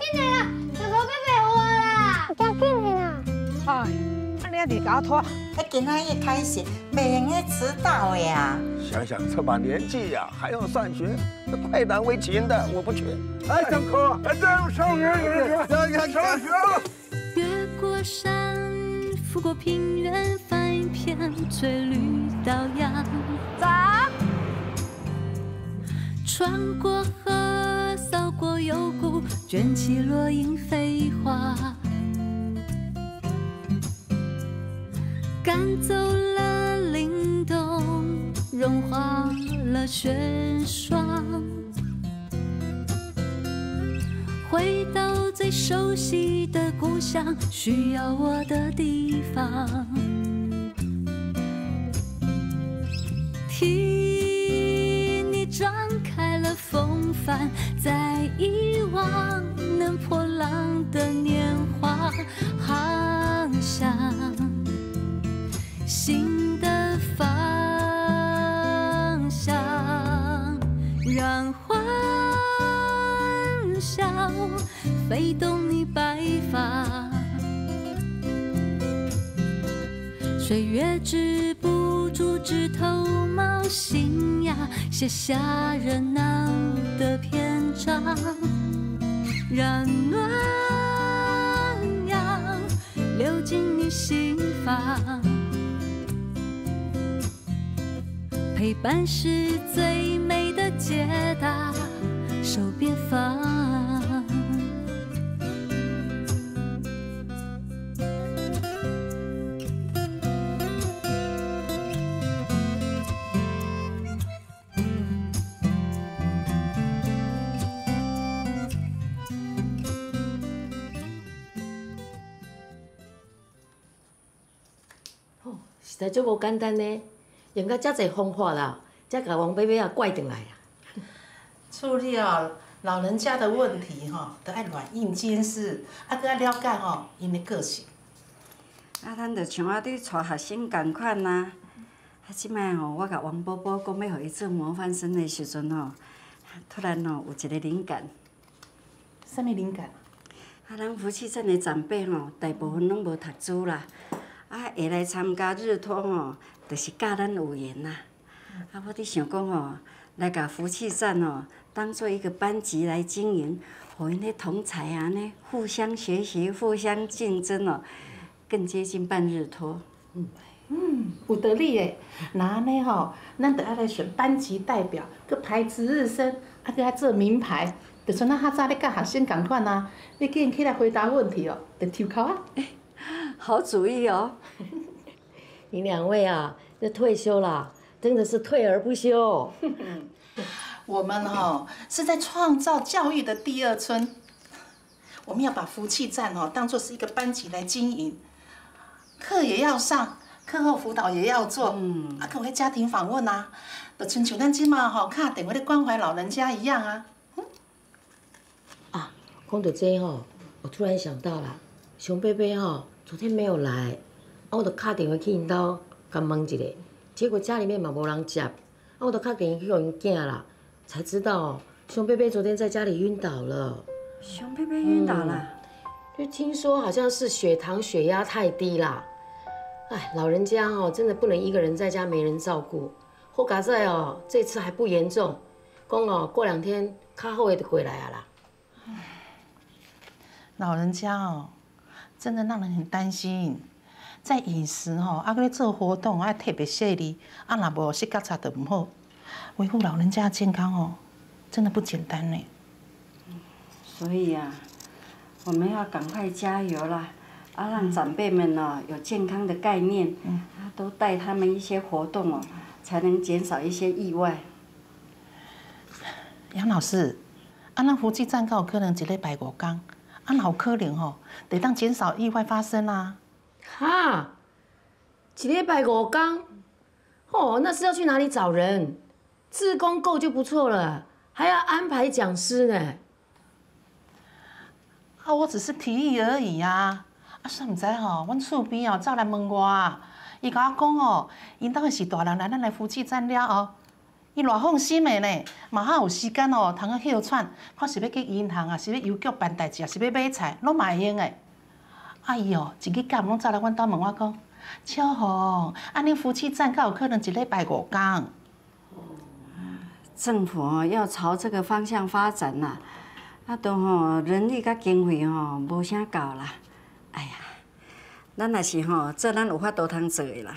紧来啦，小宝贝贝我啦，要紧来啦。 哎，安尼啊，你搞拖。 今仔日开学，袂用个迟到的呀。 想想这把年纪呀，还要上学，这太难为情的，我不去。哎，上课，上学了。 越过山，拂过平原，翻一片翠绿稻芽。 走。 穿过河，扫过幽谷，卷起落英飞花。赶走了凛冬，融化了雪霜，回到最熟悉的故乡，需要我的地方。替你张开了风帆，在遗忘能破浪的年华，航向新的方向，让欢笑飞动你白发。岁月止不住枝头冒新芽，写下热闹的篇章，让暖阳流进你心房。陪伴是最美的解答，手别放。 哦，实在足无简单呢。用到遮侪方法啦，才甲王伯伯啊拐转来啊。 处理哦老人家的问题吼，都爱软硬兼施，啊，搁爱了解吼因的个性。 啊，咱就像我伫带学生共款呐。啊，即摆吼，我甲王宝宝讲要互伊做模范生的时阵吼，突然吼有一个灵感。 什么灵感？ 啊，咱夫妻镇的长辈吼，大部分拢无读书啦，啊，会来参加日托吼。就是教咱有缘呐，啊，我伫想讲吼，来甲福气站吼，当做一个班级来经营，互因咧同才啊呢，互相学习、互相竞争哦，更接近办日托。 有道理诶。那安尼吼，咱得爱来选班级代表，搁排值日生，啊，搁爱做名牌，就像咱较早咧教学生共款啊，你叫因起来回答问题哦，得抽考啊。 好主意哦。 你两位啊，这退休啦，真的是退而不休。 我们是在创造教育的第二春，我们要把福气站当作是一个班级来经营，课也要上，课后辅导也要做，啊，还有家庭访问啊，就亲像咱即马打电话咧关怀老人家一样啊。 啊，讲到这我突然想到了，熊贝贝昨天没有来。我就打电话去因兜，甲问一下，结果家里面嘛无人接，我就打电话去给因囝啦，才知道熊贝贝昨天在家里晕倒了。 熊贝贝晕倒了？ 就听说好像是血糖、血压太低啦。哎，老人家真的不能一个人在家没人照顾。好佳在这次还不严重，讲过2天较好的就回来啊啦。 老人家真的让人很担心。在饮食啊，搁咧做活动爱特别细腻，啊，若无食觉差就唔好。维护老人家的健康真的不简单呢。 所以啊，我们要赶快加油啦！啊，让长辈们有健康的概念，啊，都带他们一些活动才能减少一些意外。 杨老师，啊，咱福气站有可能一礼拜5天，啊，有可能得当减少意外发生啊。 哈，一礼拜5天，那是要去哪里找人？志工够就不错了，还要安排讲师呢。 啊，我只是提议而已啊。啊，煞唔知阮厝边走来问我，伊甲我讲因兜的是大人来咱来福气站了伊偌放心的呢，嘛还有时间哦，通去休喘，看是要去银行啊，是要邮局办代志啊，是要买菜，拢嘛会用的。啊伊哦，一日假毋拢走来阮兜问我讲，秋红，啊恁夫妻站敢有可能一礼拜5天？ 政府要朝这个方向发展啦，都人力甲经费无啥够啦。哎呀，咱也是做咱有法度通做的啦。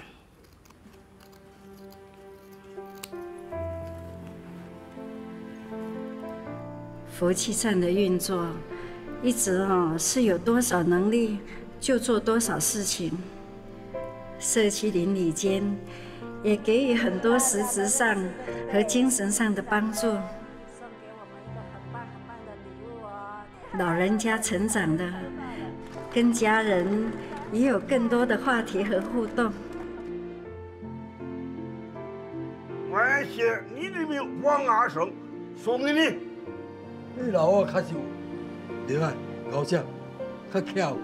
福气站的运作，一直是有多少能力就做多少事情。社区邻里间也给予很多实质上和精神上的帮助。送给我们一个很棒很棒的礼物哦！老人家成长的，跟家人也有更多的话题和互动。 感谢你的名王阿生，送给你。 你老我较是厉害，高兴，较巧。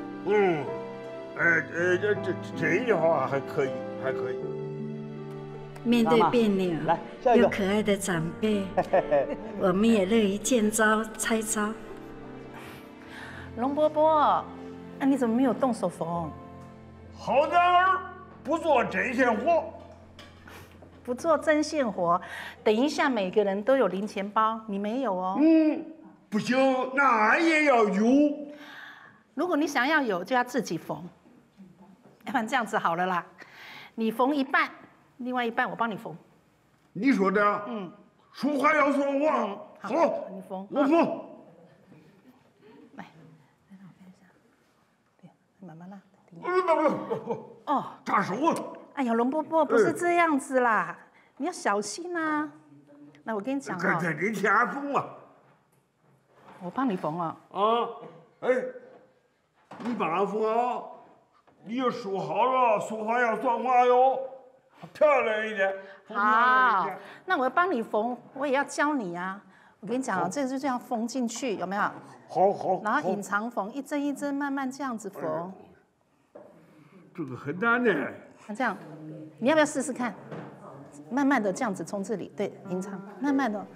这一话还可以，还可以。 面对别扭又可爱的长辈，我们也乐于见招拆招。 龙伯伯，啊你怎么没有动手缝？ 好男儿不做针线活。 不做针线活，等一下每个人都有零钱包，你没有哦。 不行，那也要有。 如果你想要有，就要自己缝。要不然这样子好了啦，你缝一半，另外一半我帮你缝。 你说的？说话要算话。好， 你缝， 我缝。 来，我看一下，对，慢慢拉。 哦，扎手啊！ 哎呀，龙伯伯不是这样子啦，你要小心啊。那我跟你讲哦， 在这天缝啊。 我帮你缝啊。 哎，你帮俺缝啊！你要说好了，说话要算话哟，漂亮一点。 好，那我要帮你缝，我也要教你啊。我跟你讲啊，这个就这样缝进去，有没有？ 好。 然后隐藏缝，一针一针慢慢这样子缝。 这个很难的。 那这样，你要不要试试看？慢慢的这样子从这里，对，隐藏，慢慢的。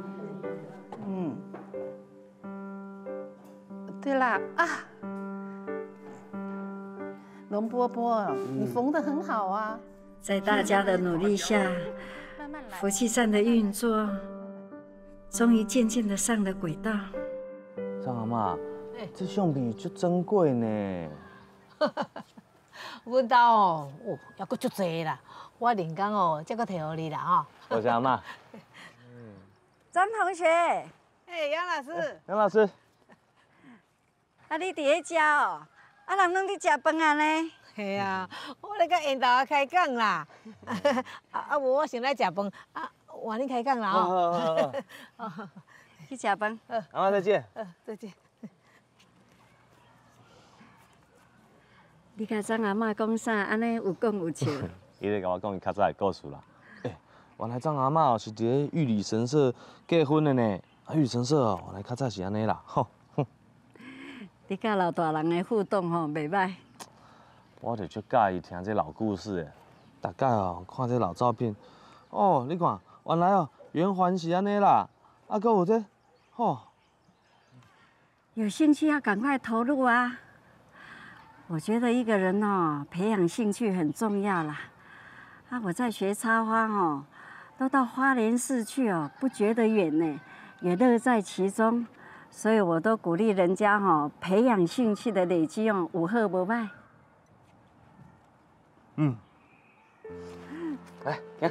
对啦啊，龙伯伯，你缝得很好啊。 在大家的努力下，福气站的运作终于渐渐的上了轨道。 张阿嬷，这相片足珍贵呢。 阮兜哦，还阁足济啦，我连工才阁摕互你啦多谢阿嬷。 张同学， 杨老师， 杨老师， 你伫咧食哦？人拢伫食饭啊呢？ 系啊，我咧甲因兜开讲啦。无我先来食饭，换你开讲啦好，去食饭。 阿嬷再见。 再见。 你甲张阿嬷讲啥？安尼有讲有笑。 伊咧甲我讲伊较早的故事啦。原来张阿嬷是伫咧玉里神社结婚的呢。玉里神社原来较早是安尼啦。吼。 你甲老大人的互动袂歹。 我就足介意听这老故事的，大概看这老照片，你看，原来圆环是安尼啦，阁有这， 有兴趣要赶快投入啊！我觉得一个人培养兴趣很重要啦。我在学插花都到花莲市去不觉得远呢，也乐在其中。所以我都鼓励人家培养兴趣的累积有好无歹。 来，看。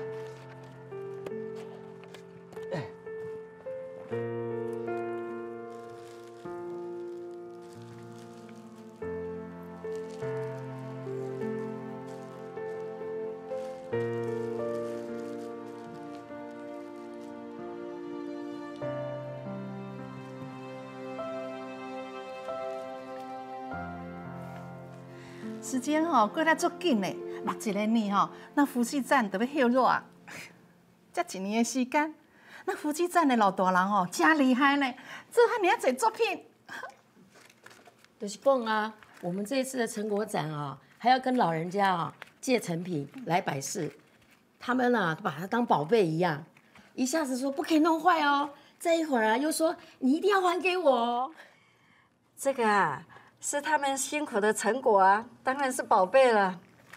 时间过得足紧嘞，6一个年那福气站就要休热啊，才1年的时间，那福气站的老大人真厉害呢，做遐尔侪作品。 就是讲啊，我们这一次的成果展还要跟老人家借成品来摆饰，他们把它当宝贝一样。 一下子说不可以弄坏哦，再一会儿啊又说你一定要还给我哦。 这个啊，是他们辛苦的成果啊，当然是宝贝了。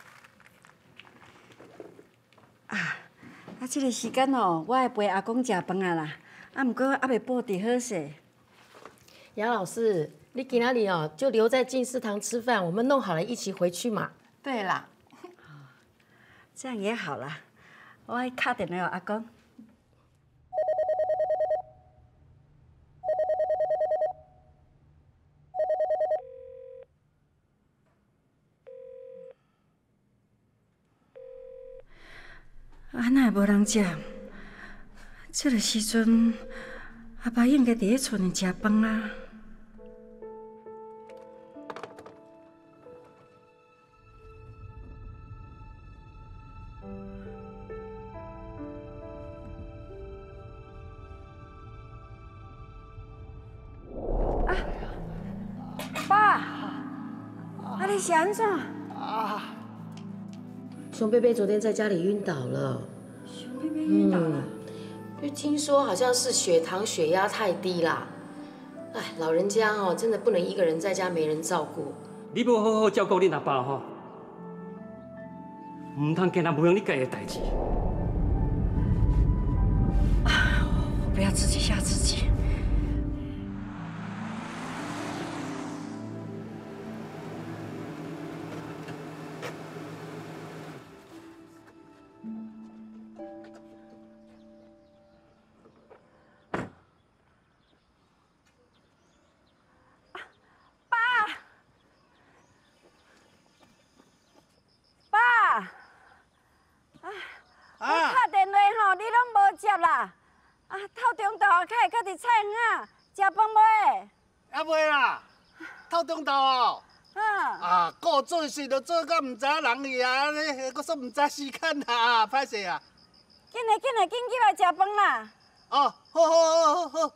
啊，这个时间哦，我要陪阿公食饭啊啦，不过还未布置好势。 杨老师，你今仔日哦就留在进士堂吃饭，我们弄好了一起回去嘛。 对啦， 这样也好啦，我要打电话给阿公。啊，哪会无人食？这个时阵，阿爸应该伫咧厝里食饭啊。爸，你是安怎？ 熊贝贝昨天在家里晕倒了。 熊贝贝晕倒了。 就听说好像是血糖、血压太低啦。哎，老人家哦，真的不能一个人在家没人照顾。 你要好好照顾恁阿爸吼，唔通惊他无用你家的代志。 不要自己吓自己。接啦！啊，透中昼啊，开较伫菜园啊，食饭未？ 还未啦，透中昼哦。 啊， 顾做事就做到唔知人去啊，你搁说唔知时间啊，歹势啊。 紧起来食饭啦！ 哦，好。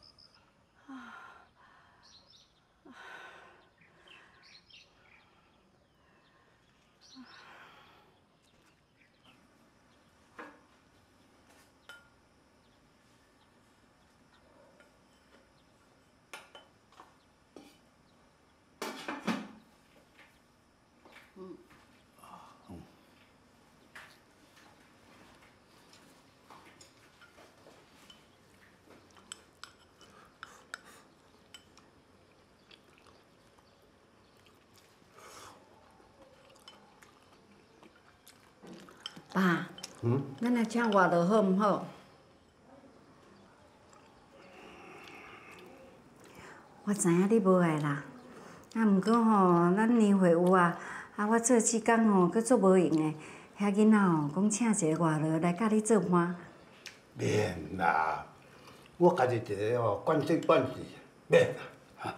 爸，咱来请活落好唔好？我知影你无爱啦，不过吼，咱年会有啊，我做几工吼，搁做无用的，遐囡仔吼，讲请一个外劳来甲你做伴。 免啦，我家己一个哦，管事管事，免啦。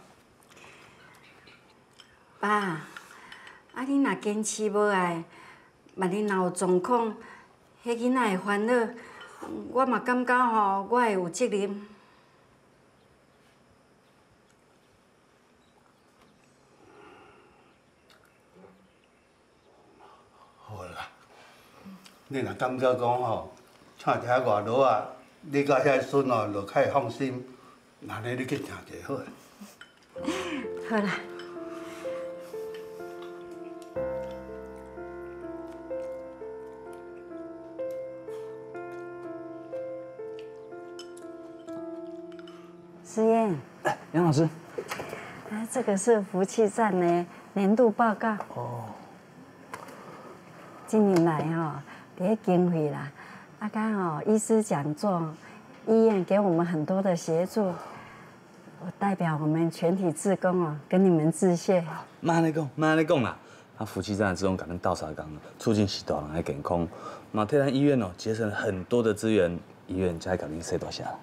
爸，你若坚持要爱，万一若有状况，迄囡仔会烦恼，我嘛感觉吼，我会有责任。 好啦，你若感觉讲吼，请一个外劳啊，你甲遐孙哦，就较会放心。那呢，你去请一个好。 好啦。思燕， 杨老师， 这个是福气站的年度报告。 哦。 今年来这些经费啦，医师讲座，医院给我们很多的协助，我代表我们全体志工跟你们致谢。 莫安尼讲啦。福气站的志工感恩倒茶工，促进许多人的健康，嘛替咱医院节省了很多的资源，医院才会甲恁洗大声。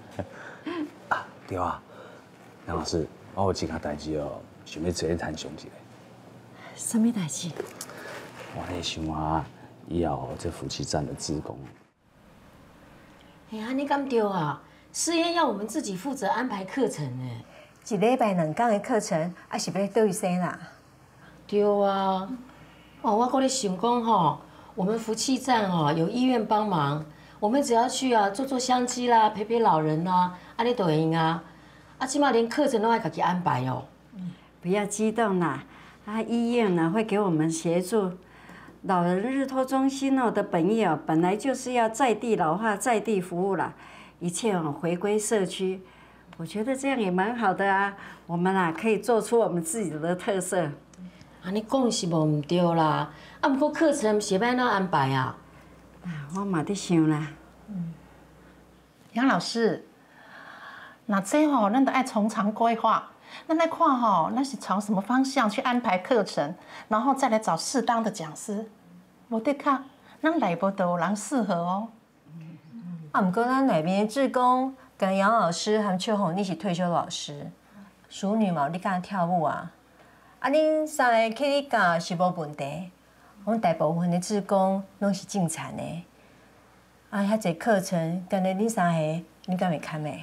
对啊，杨老师，我有一件代志想要找你谈详一下。 什么代志？ 我咧想以后这福气站的志工。 哎呀，你敢对啊？试验要我们自己负责安排课程呢。 一礼拜2天的课程，是要倒位生啦？ 对啊。我搁咧想讲我们福气站有医院帮忙， 我们只要去啊，做做香鸡啦，陪陪老人啦，安尼就会用啊。啊，起码连课程都要自己安排哦。 不要激动啦，医院呢会给我们协助。老人日托中心的本意本来就是要在地老化、在地服务啦，一切回归社区。我觉得这样也蛮好的啊。我们可以做出我们自己的特色。 安尼讲是无唔对啦，啊，不过课程是要安怎安排啊？ 我嘛在想啦。 杨老师，那这咱得爱从长规划。咱来看咱是朝什么方向去安排课程，然后再来找适当的讲师。无得卡，咱内部都有人适合哦。 不过咱内面的志工跟杨老师和秋红，你是退休老师，淑女嘛，你敢跳舞啊？恁三个去你教是无问题。我们大部分的志工拢是正产的，遐侪课程，跟着恁三个，你敢会堪的？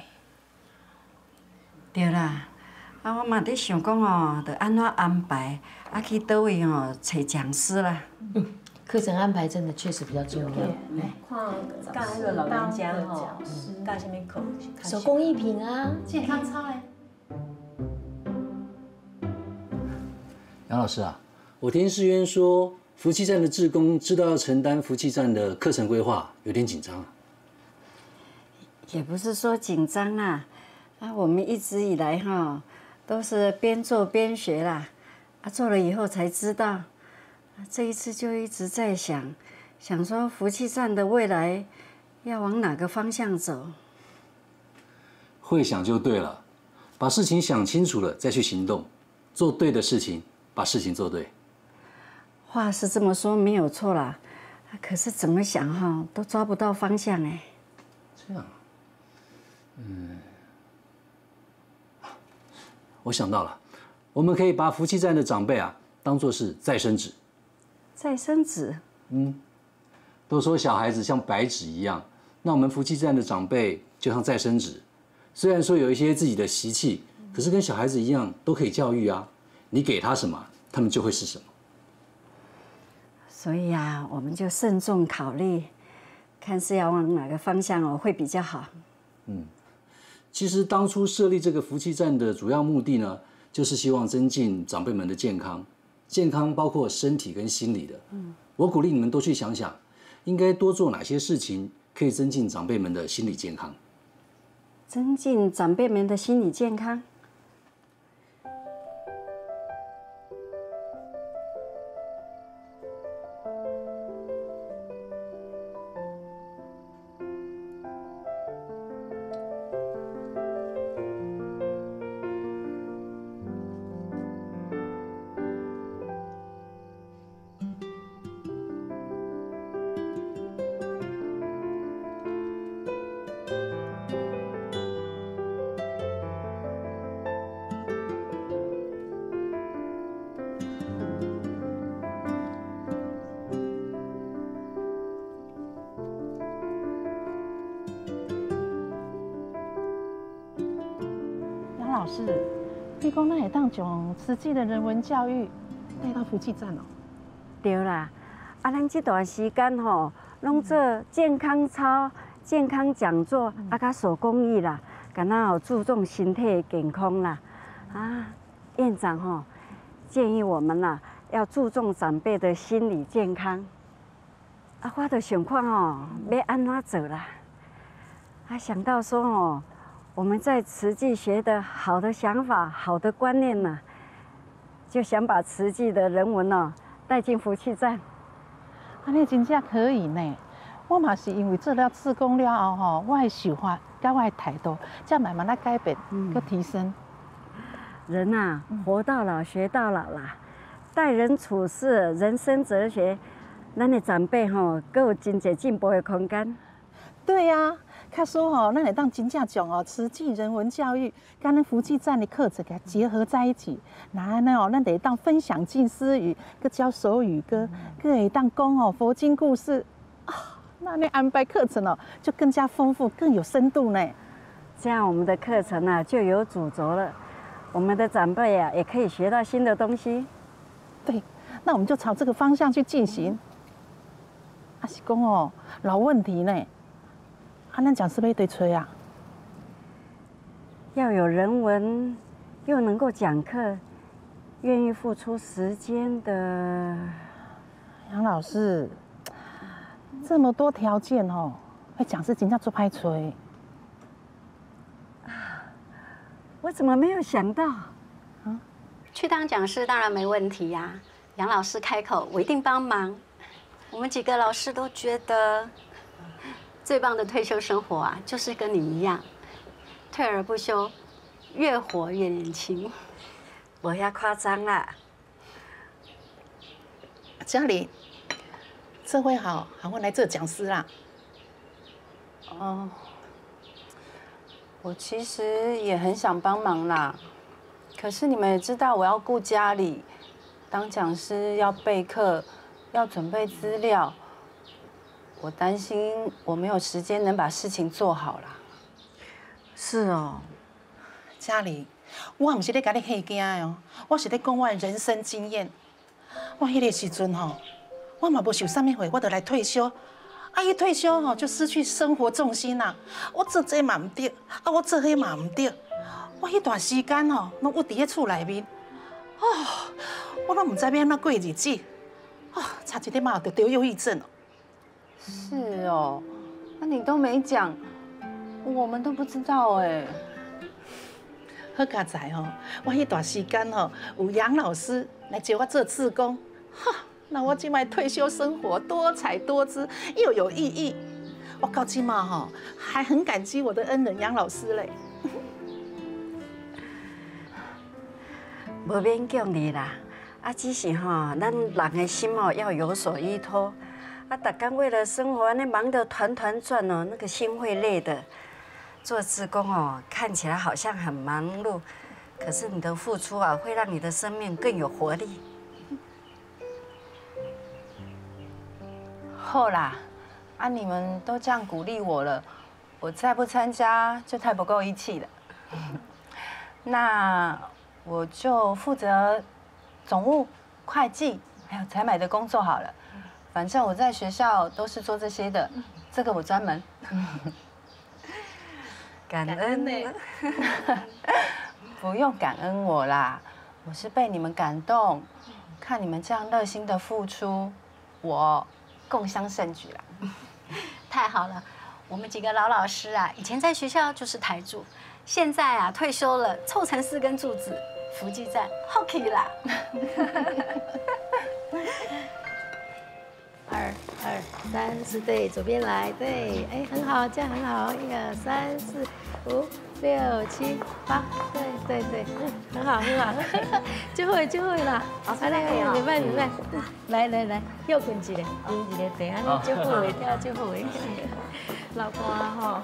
对啦，我嘛在想讲得安怎安排，去倒位找讲师啦。 课程安排真的确实比较重要。 看教那个老人家教什么课？ 手工艺品啊， 健康操嘞。 杨老师啊，我听世渊说，福气站的志工知道要承担福气站的课程规划，有点紧张啊。 也不是说紧张啦，我们一直以来都是边做边学啦，做了以后才知道。这一次就一直在想说福气站的未来要往哪个方向走。 会想就对了，把事情想清楚了再去行动，做对的事情，把事情做对。 话是这么说没有错啦，可是怎么想都抓不到方向哎。 这样，我想到了，我们可以把福气站的长辈当作是再生纸。 再生纸？ 都说小孩子像白纸一样，那我们福气站的长辈就像再生纸。虽然说有一些自己的习气，可是跟小孩子一样都可以教育啊。你给他什么，他们就会是什么。 所以我们就慎重考虑，看是要往哪个方向会比较好。 其实当初设立这个福气站的主要目的呢，就是希望增进长辈们的健康。健康包括身体跟心理的。我鼓励你们多去想想，应该多做哪些事情可以增进长辈们的心理健康。 增进长辈们的心理健康。 老师，你讲咱会当将慈济的人文教育带到福气站哦？ 对啦，咱这段时间拢做健康操、健康讲座，甲手工艺啦，敢若注重身体的健康啦。院长建议我们要注重长辈的心理健康。我就想看要安怎做啦。想到说我们在慈济学的好的想法、好的观念呢，就想把慈济的人文带进福气站。 你真正可以呢！我嘛是因为做了志工了后我的想法甲我的态度，才慢慢改变，佮提升。 人活到老学到老啦，待人处事、人生哲学，咱的长辈佮有真侪进步的空间。 对呀。他说咱会当真正将慈济人文教育跟咱福气站的课程给它结合在一起，然后呢咱会当分享静思语，佮教手语歌，佮会当讲佛经故事那你安排课程就更加丰富，更有深度呢。 这样我们的课程就有主轴了，我们的长辈也可以学到新的东西。 对，那我们就朝这个方向去进行。是讲老问题呢。 咱讲师要对吹啊？ 要有人文，又能够讲课，愿意付出时间的。 杨老师，这么多条件哦，会讲师真正做歹吹。 我怎么没有想到？ 去当讲师当然没问题呀。杨老师开口，我一定帮忙。我们几个老师都觉得，最棒的退休生活啊，就是跟你一样，退而不休，越活越年轻。 没遐夸张啦。 嘉玲，这回好，我来做讲师啦。 哦，我其实也很想帮忙啦，可是你们也知道，我要顾家里，当讲师要备课，要准备资料，我担心我没有时间能把事情做好啦。 是哦，嘉玲，我唔是咧甲你吓惊哦，我是咧讲我的人生经验。我迄个时阵吼，我嘛无想啥物货，我就来退休。一退休吼就失去生活重心啦。我做这嘛唔对，我做迄嘛唔对。我迄段时间吼，拢鬱伫咧厝内面，我拢唔知要安怎过日子。差一点嘛就得忧郁症了。 是哦，那你都没讲，我们都不知道哎。 好佳在吼，我迄段时间吼有杨老师来接我做志工，那我今摆退休生活多彩多姿又有意义。我到今嘛吼还很感激我的恩人杨老师嘞。 无勉强你啦，只是咱人的心要有所依托。大家为了生活安尼忙得团团转哦，那个心会累的。做志工看起来好像很忙碌，可是你的付出会让你的生命更有活力。 好啦，你们都这样鼓励我了，我再不参加就太不够义气了。那我就负责总务、会计还有采买的工作好了。反正我在学校都是做这些的，这个我专门。 感恩呢？ 不用感恩我啦，我是被你们感动，看你们这样热心的付出，我共襄盛举啦。 太好了，我们几个老师啊，以前在学校就是台柱，现在啊退休了，凑成4根柱子，福记站 hockey 啦。2、3、4，对，左边来，对，哎，很好，这样很好，1、2、3、4、5、6、7、8，对，很好，就会啦，好，明白，来，休困一下，休一下，对，安尼就好诶，跳就好诶，老婆吼，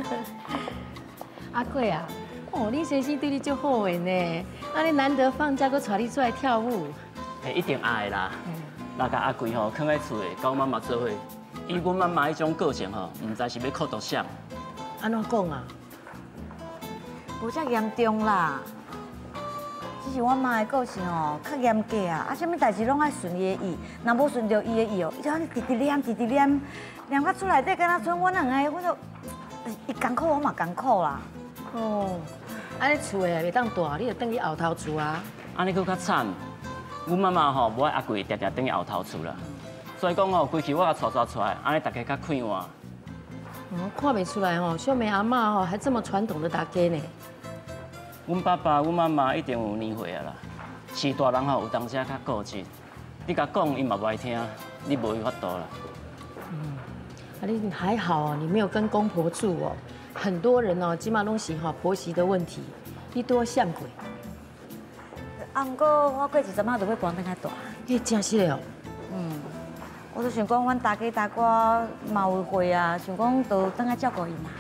阿贵啊，你先生对你足好诶呢，你难得放假，搁带你出来跳舞， 一定爱啦。那甲阿贵吼，囥在厝诶，甲阮妈妈做伙。以阮妈妈迄种个性吼，唔知是要靠到啥。 安怎讲啊？ 无遮严重啦，只是阮妈的个性较严格啊，啥物代志拢爱顺伊的意，若无顺着伊的意伊就安尼直念，念到厝内底，敢若剩阮两个，我就伊艰苦，我嘛艰苦啦。 安尼厝诶袂当大，你就等去后头厝啊。 安尼佫较惨。阮妈妈吼，无爱阿贵定定等去后头厝啦，所以讲吼，规气我甲带出来，安尼大家较快活。 看袂出来吼，秀梅阿嬷吼还这么传统的大家呢。 阮爸爸、阮妈妈一定有年岁啊啦，是大人吼有当时较固执，你甲讲伊嘛不爱听，你无伊法度啦。 你还好哦，你没有跟公婆住哦。很多人哦，起码拢是吼婆媳的问题，你多像过。 毋过我过一阵仔就要搬转较大。 真是的哦。 我就想讲，阮大家大哥嘛有会啊，想讲就转来照顾伊嘛。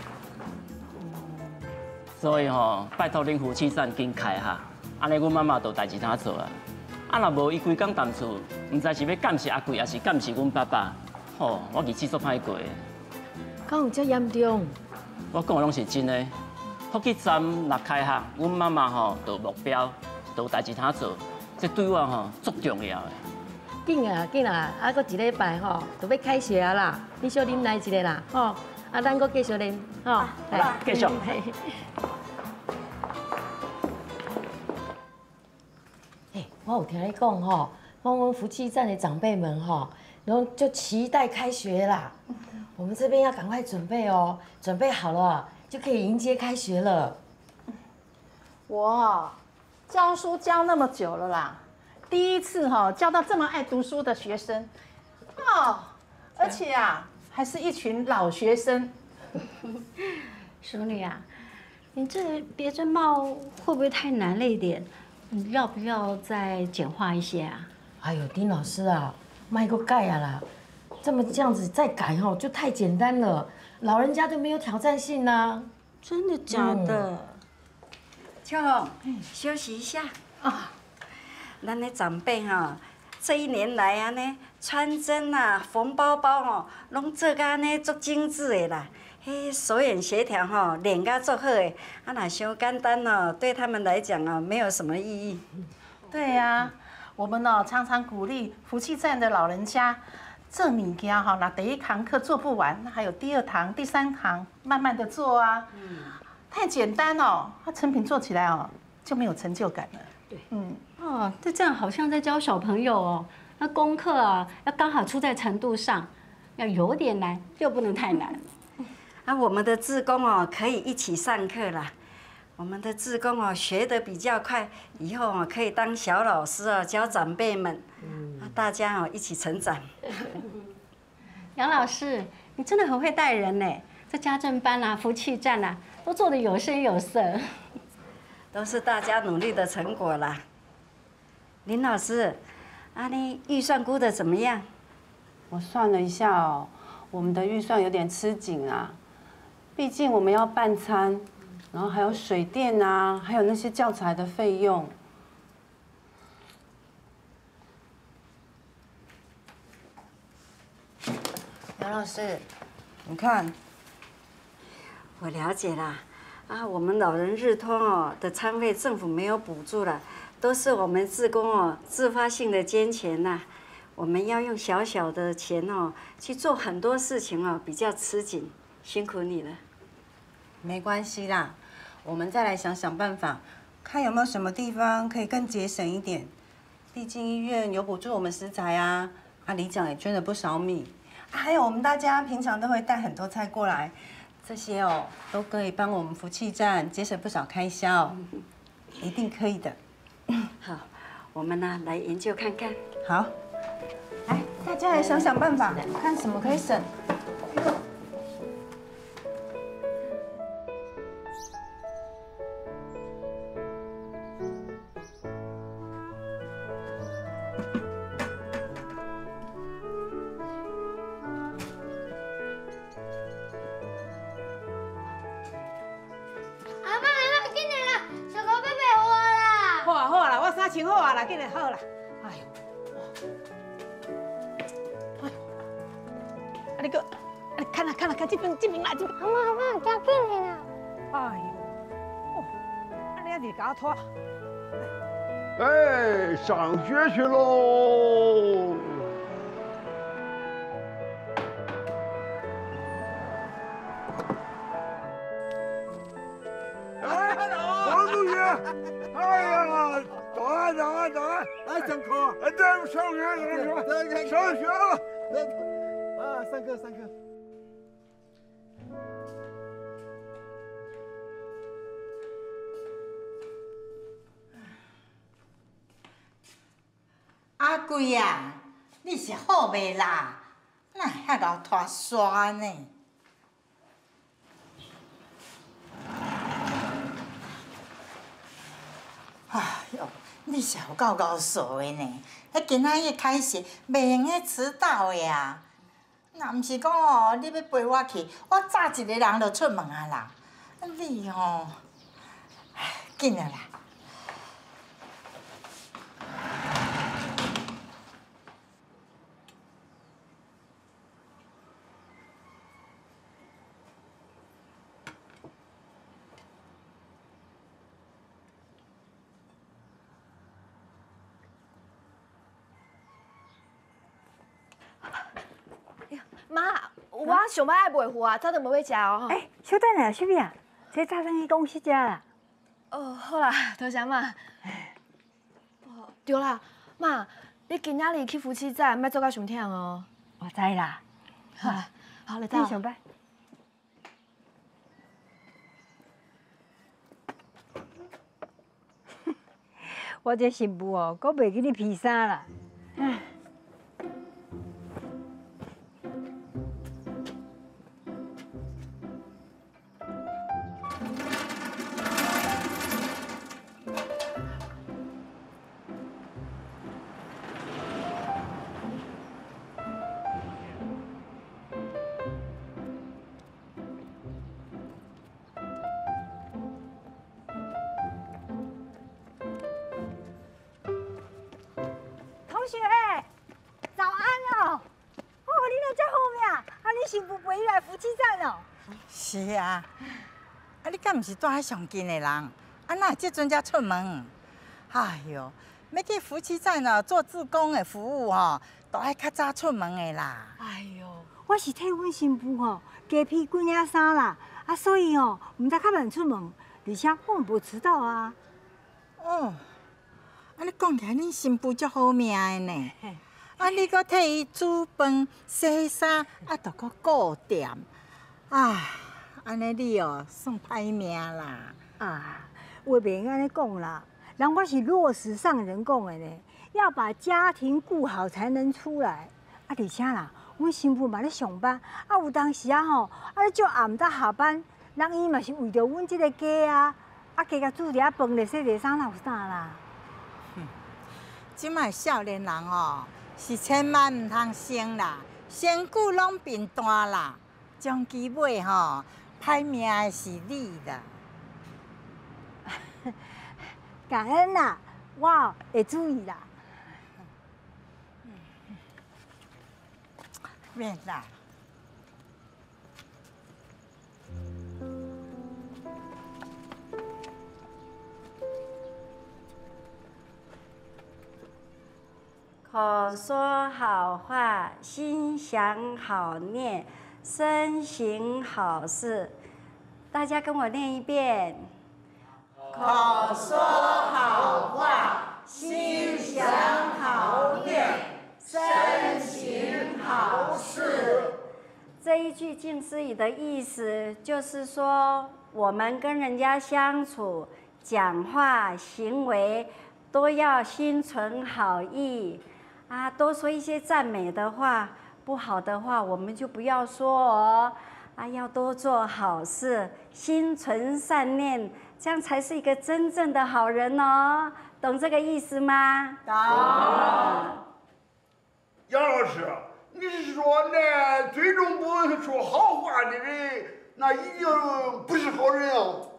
所以吼，拜托恁夫妻站紧开下，安尼阮妈妈就代志通做啊。若无伊规工淡厝，唔知是要感谢阿贵，还是感谢阮爸爸。吼，我日子足歹过。 敢有遮严重？ 我讲的拢是真的。福气站若开学，阮妈妈吼就有目标。有代志通做，这对我吼足重要的。紧啊，搁一个礼拜吼，就要开学啦。你小忍耐一下啦，吼。 啊，咱搁继续练，吼， 来继续。 我有听你讲吼，讲我们福气站的长辈们吼，然后就期待开学啦。我们这边要赶快准备哦，准备好了就可以迎接开学了。 我教书教那么久了啦，第一次教到这么爱读书的学生，而且啊还是一群老学生。 淑女啊，你这别针帽会不会太难了一点？你要不要再简化一些啊？ 哎呦，丁老师啊，卖个改啊啦，这样子再改就太简单了，老人家都没有挑战性啦。 真的假的？秋红，休息一下啊。咱的长辈这一年来安尼穿针啊、缝包包拢做甲安尼足精致的啦。嘿，手眼协调练甲足好的，啊，若伤简单对他们来讲没有什么意义。 对呀，我们常常鼓励福气站的老人家，这物件那第一堂课做不完，那还有第2堂、第3堂，慢慢的做啊。太简单它成品做起来就没有成就感了。 对，这样好像在教小朋友那功课要刚好出在程度上，要有点难，又不能太难。我们的志工可以一起上课啦。我们的志工学得比较快，以后可以当小老师教长辈们，大家一起成长。杨老师，你真的很会带人呢，这家政班福气站都做得有声有色，都是大家努力的成果啦。林老师，你预算估得怎么样？ 我算了一下我们的预算有点吃紧啊。毕竟我们要办餐，然后还有水电啊，还有那些教材的费用。 杨老师，你看，我了解啦。我们老人日托的餐费政府没有补助了，都是我们志工自发性的捐钱呐。我们要用小小的钱去做很多事情比较吃紧，辛苦你了。 没关系啦，我们再来想想办法，看有没有什么地方可以更节省一点。毕竟医院有补助我们食材啊，里长也捐了不少米，还有我们大家平常都会带很多菜过来，这些都可以帮我们福气站节省不少开销，一定可以的。 好，我们来研究看看。 好，来大家来想想办法，看什么可以省。 穿好啊啦，紧来好啦。哎呦，你个，看啦，这边来，这边。 阿妈，加紧去啦。 哎呦，你还得搞拖。 哎，上学去喽！哎，王同学，哎呀！早安！来上课，上学了。上课。 阿贵啊，你是好袂啦？哪遐老拖沙呢？哎呦，你是有够搞傻的呢！今仔日开学，袂用个迟到的啊！若毋是讲你要陪我去，我早一个人就出门啊啦！你紧啊啦！ 我上摆爱袂赴啊，早顿无要食哦。 哎，小等下，小美啊，这早餐去公司食啦。 哦，好啦，多谢妈。哦，对啦，妈，你今仔日去夫妻站，莫做甲伤忝哦。 我知啦。 好啦，好，来走。 上班。我这媳妇哦，阁袂记你披萨啦。同学，早安哦！哦，你哪遮好命？啊，你媳妇陪你来夫妻站哦？ 是啊，啊，你敢毋是住喺上近的人？啊，哪这阵才出门？哎哟，要去夫妻站哦做志工的服务哦，都爱较早出门的啦。 哎哟，我是替阮媳妇吼加披几领衫啦，啊，所以吼毋知较慢出门，而且我无迟到啊。 哦。啊，你讲起来，恁媳妇足好命的呢。啊，你搁替伊煮饭、洗衫，啊，都搁顾店。啊，安尼你哦，算歹命啦。 啊，话袂安尼讲啦，人我是落实上人讲的呢，要把家庭顾好才能出来。啊，而且啦，阮媳妇嘛咧上班，啊，有当时啊吼，啊咧就暗早下班，人伊嘛是为着阮这个家啊，啊加甲煮点饭、咧洗点衫，哪有啥啦？ 即摆少年人哦，是千万唔通生啦，身躯拢变大啦，将其尾吼，歹命的是你啦。 感恩啦，我会注意啦。 免啦。 口说好话，心想好念，身行好事。大家跟我念一遍。 口说好话，心想好念，身行好事。 这一句静思语的意思就是说，我们跟人家相处、讲话、行为都要心存好意。啊，多说一些赞美的话，不好的话我们就不要说哦。啊，要多做好事，心存善念，这样才是一个真正的好人哦。懂这个意思吗？ 懂。 杨老师，你是说那最终不说好话的人，那已经不是好人哦？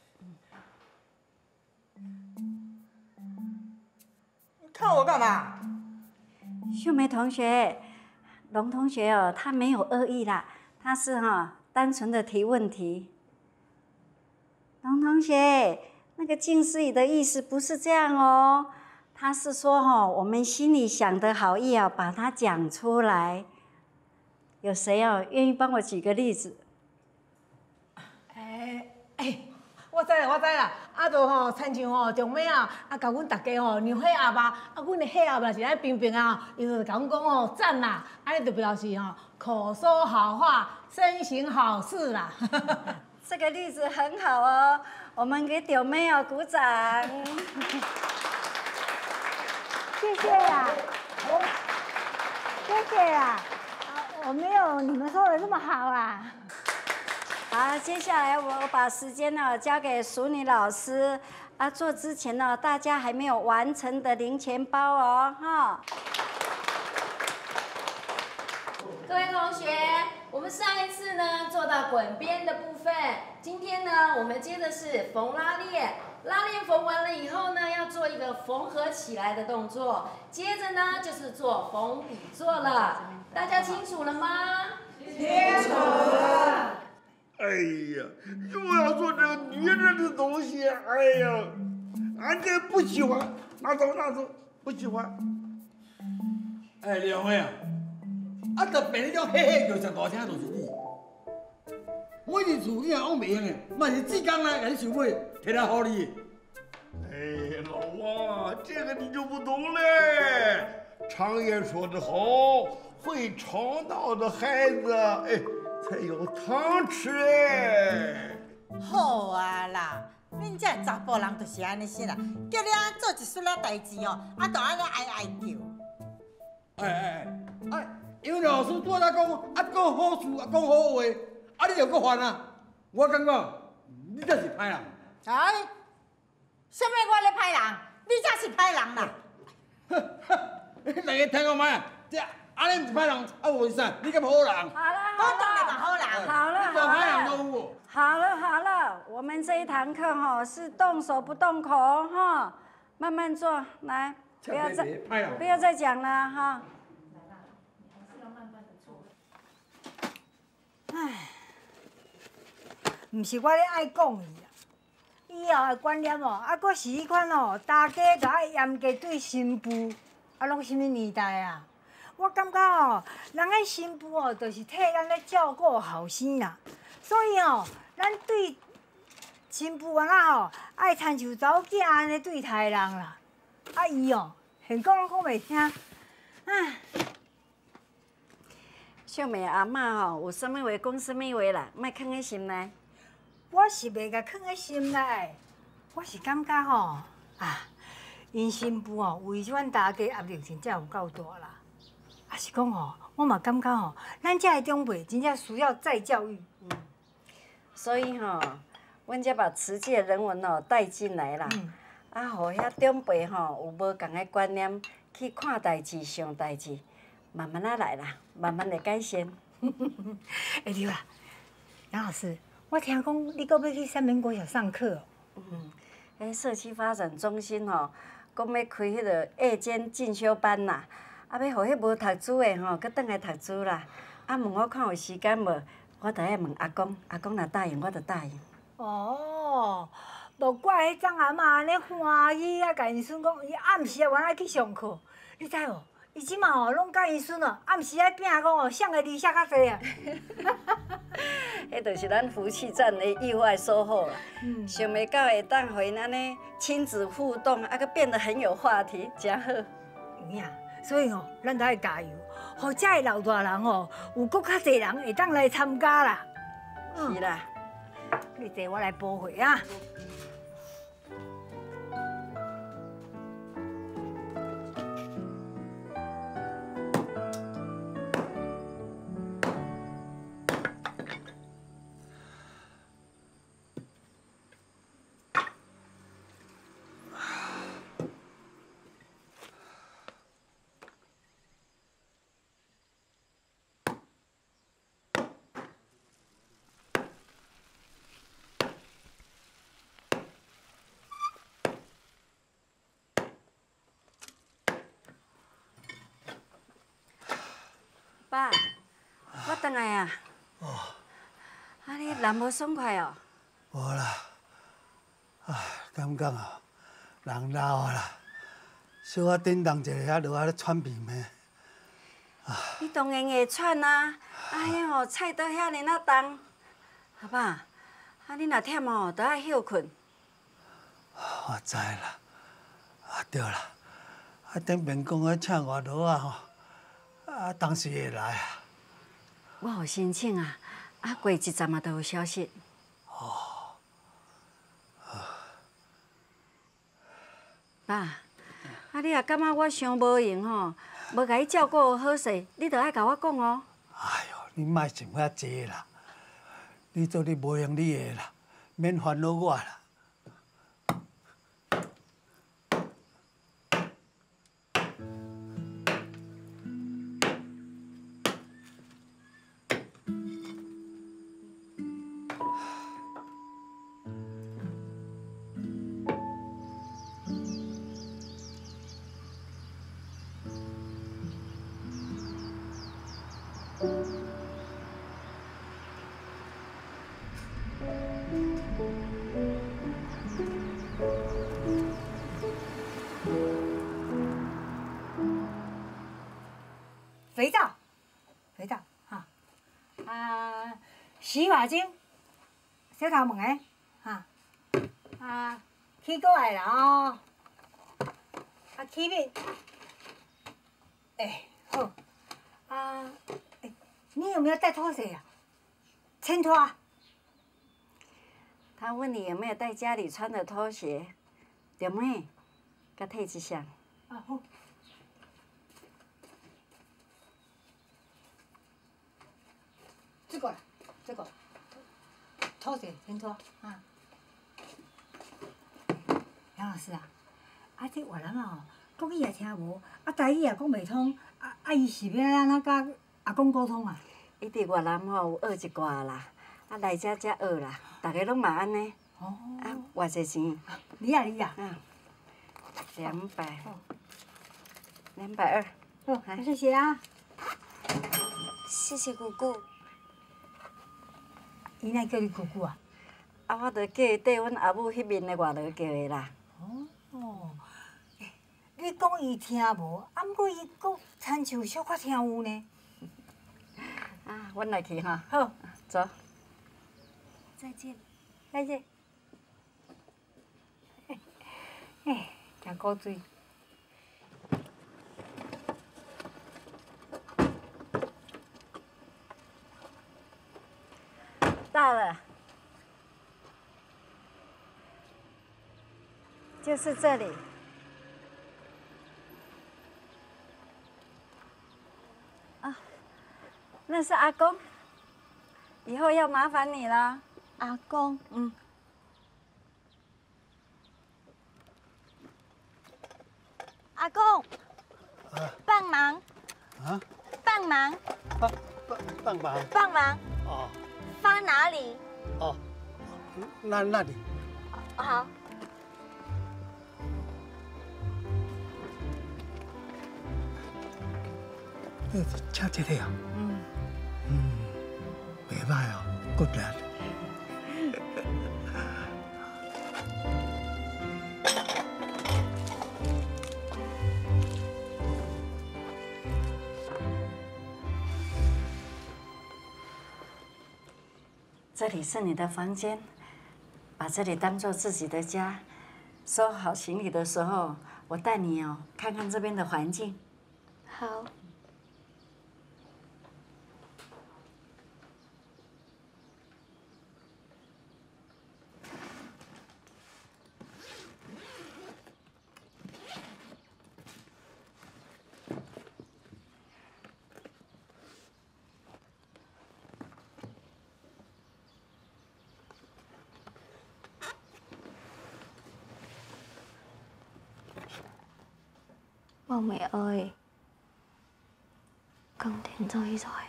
你看我干嘛？ 秀梅同学，龙同学哦，他没有恶意啦，他是单纯的提问题。龙同学，那个静思语的意思不是这样哦，他是说我们心里想的好意啊，把它讲出来。有谁愿意帮我举个例子？ 我知啦，啊，就亲像中尾啊，甲阮大家量血压吧，啊，阮的血压吧是咧平平啊，伊就甲阮讲赞啦，安尼就表示口说好话，身行好事啦。 这个例子很好哦，我们给九妹鼓掌。 谢谢啦，谢谢啦，我没有你们说的那么好啦。 好，接下来我把时间交给淑女老师啊。做之前大家还没有完成的零钱包哦， 各位同学，我们上一次呢做到滚边的部分，今天呢我们接的是缝拉链。拉链缝完了以后呢，要做一个缝合起来的动作，接着呢就是做缝笔作了。大家清楚了吗？ 清楚了。哎呀，又要做这个女人的东西，哎呀，俺这不喜欢，拿走，不喜欢。 哎，两位啊，这变了黑黑就像大声就是你。 每日厝你也往袂用的，嘛是志刚来甲你收买，摕来互你的。 哎，老王，这个你就不懂嘞。常言说得好，会肠道的孩子，哎，才有糖吃哎。 好啊啦，恁这查甫人就是安尼些啦，叫你啊做一撮仔代志哦，啊就安尼哀叫。 哎，因为老师拄仔讲，啊讲好事，啊讲好话，啊你就搁烦啊。我感觉你才是歹人。 哎，什么我咧歹人？你才是歹人啦！ 大家听我麦啊，这安尼是歹人，啊无是啥？你敢好人？ 好了我当然嘛好人。 好了你做歹人都有。 好了，我们这一堂课哈是动手不动口哈，慢慢做，来，不要再讲了哈。 唉，唔是我咧爱讲伊啦，以后的观念哦，啊，阁是迄款哦，大家都爱严格对新妇，啊，拢什么年代啊？我感觉哦，人的新妇哦，就是替咱咧照顾后生啦，所以哦，咱对新妇啊吼，爱亲像查某囝安尼对待人啦。啊，伊哦，现讲讲袂听，唉。 秀美阿嬷吼，有啥物话讲啥物话啦，莫囥在心内。 我是袂甲囥在心内，我是感觉吼啊，因新妇吼为阮大家压力真正有够大啦。啊是讲吼，我嘛感觉吼，咱这个长辈真正需要再教育。 所以吼，阮才把慈济的人文吼带进来啦。啊，互遐长辈吼有无共个观念去看代志、想代志，慢慢啊来啦，慢慢来改善。 哎对啦，杨老师，我听讲你搁要去三民国小上课哦。 迄社区发展中心吼，讲要开迄个夜间进修班啦，啊，要互迄无读书的吼，搁转来读书啦。啊，问我看有时间无？我就爱问阿公，阿公若答应，我就答应。 哦，无怪迄张阿嬷安尼欢喜啊，甲因孙讲，伊暗时啊原来去上课，你知无？伊即马吼拢甲因孙哦，暗时爱拼讲哦，上个字写较济啊。 迄就是咱福气站的意外收获啦。想袂到会当互因安尼亲子互动，啊，佮变得很有话题，真好。 有影，所以吼，咱都爱加油，互遮个老大人吼，有搁较侪人会当来参加啦。 是啦， 你坐我来补会啊。 爸，我倒来啊。 哦。 啊，你人无爽快哦？ 无啦，唉，感觉啊，人老啊啦，小可叮当一下遐落啊咧喘鼻咩？ 你当然会喘啊！啊，迄吼菜刀遐尼啊重，阿爸，啊你若忝哦，就爱休困。 我知啦，啊对啦，啊顶边讲要请外劳啊吼。啊，当时会来啊！ 我有申请啊，啊过一阵嘛就有消息。 哦。 爸，啊你若感觉我伤无用吼，无甲你照顾好势，你着爱甲我讲哦。 哎呦，你莫想遐济啦！你做你无用你的啦，免烦恼我啦。 肥皂哈，洗发精小头问个，哈，起过来啦哦，起面，好，你有没有带拖鞋呀？牵拖。 他问你有没有带家里穿的拖鞋，有没？甲摕一双。 好。这个，拖鞋牵拖啊。杨老师啊，这越南哦，国语也听无，台语也讲袂通，伊是要安怎甲阿公沟通啊？ 伊伫越南吼有学一寡啦，来遮才学啦，大家拢嘛安尼。 哦。 偌济钱？ 你啊。 200。220。 好，谢谢啊。 谢谢姑姑。 伊哪叫你姑姑啊？ 我着叫伊缀阮阿母迄面的外头叫的啦。 哦，你讲伊听无，毋过伊讲亲像小可听有呢。 阮来去哈。 好， 走。 再见。 再见。行古水。 到了，就是这里。那是阿公，以后要麻烦你了。 阿公。阿公。帮忙。帮忙。帮忙。 哦。 放哪里？ 哦，那里。 好。 请这个啊。袂歹哦，good lad。 这里是你的房间，把这里当做自己的家。收好行李的时候，我带你看看这边的环境。 好。Bố mẹ ơi, con đến rồi rồi.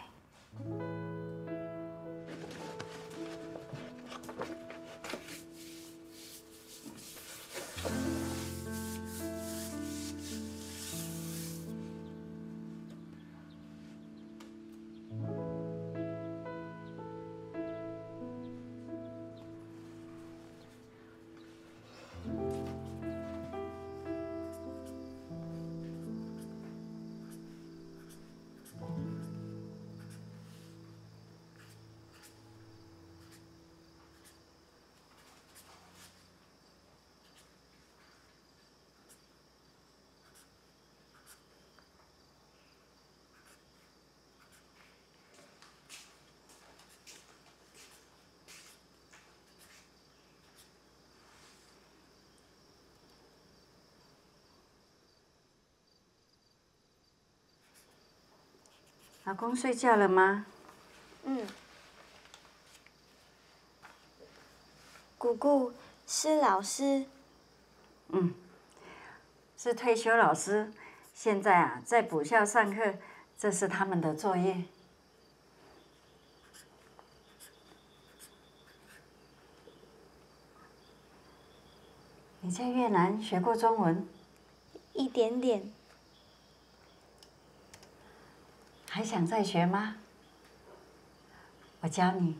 老公睡觉了吗？ 姑姑是老师。 是退休老师，现在在补校上课，这是他们的作业。你在越南学过中文？ 一点点。 还想再学吗？我教你。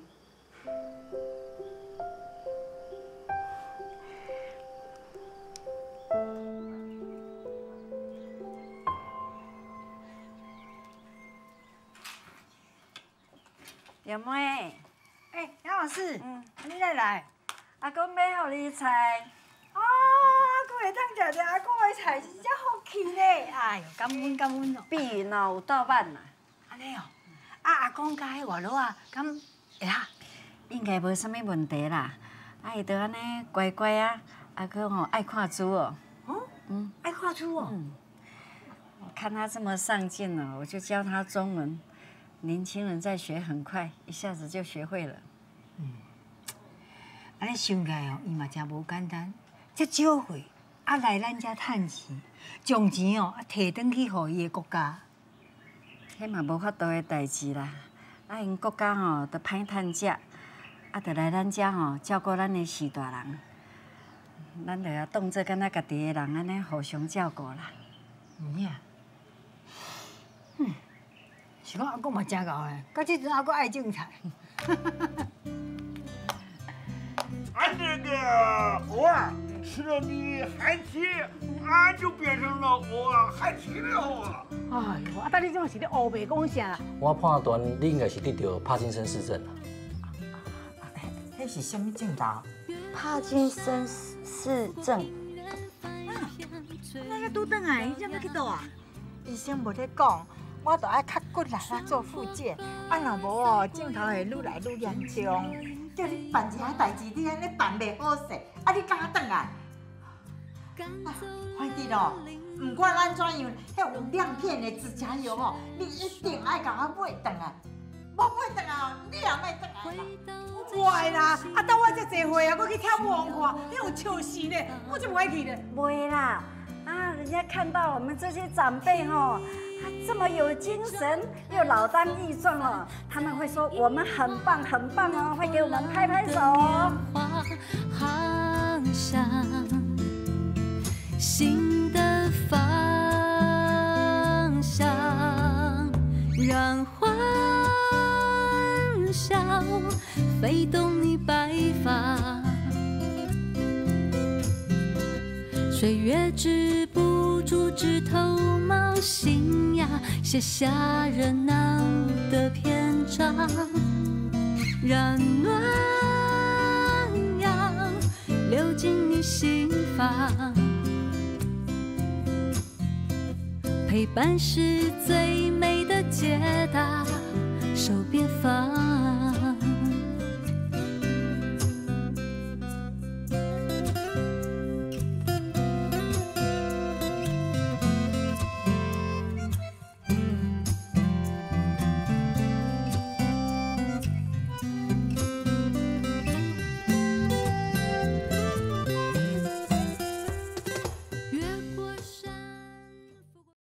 小妹， 杨老师，你来。 阿公要互你菜。 哦，阿公会当食着阿公的菜，是真福气呢。哎呦，感恩感恩哦。 比哪有倒慢啦？ 安尼哦，阿公甲迄外劳啊，敢会啊？ 应该无啥物问题啦。伊就安尼乖乖啊，阿哥爱看书哦。 爱看书哦。 我看他这么上进呢，我就教他中文。年轻人在学很快，一下子就学会了。 安尼想起来哦，伊嘛真无简单，这少岁来咱遮趁钱，将钱摕转去互伊的国家。 迄嘛无法度的代志啦。因国家着歹趁食，着来咱遮照顾咱的士大人，咱着要当做敢若家己的人安尼互相照顾啦。 呀，是讲阿公嘛真贤的，到这阵阿公爱种菜。 这个偶尔吃了你韩琦，俺就变成了偶尔韩琦了。 哎呦，但你这是咧乌白讲啥？ 我判断你应该是得到帕金森氏症啦。 迄是什么症头？ 帕金森氏症。 那个拄转来，伊怎么去倒啊？ 医生无咧讲，我着爱较骨力啊做复健，若无症头会愈来愈严重。叫你办一项代志，你安尼办袂好势，你敢转来？快点咯！唔管安怎样，迄有亮片的指甲油你一定爱甲我买转来。无买转来你也莫转来啦。 我的啦，等我这坐会我去跳舞看，迄有笑死呢，我就不爱去了。 袂啦，人家看到我们这些长辈这么有精神，又老当益壮他们会说我们很棒很棒会给我们拍拍手航向新的方向，让欢笑飞动你白发，岁月止不住枝头冒新芽，写下热闹的篇章，让暖阳流进你心房，陪伴是最美的解答，手别放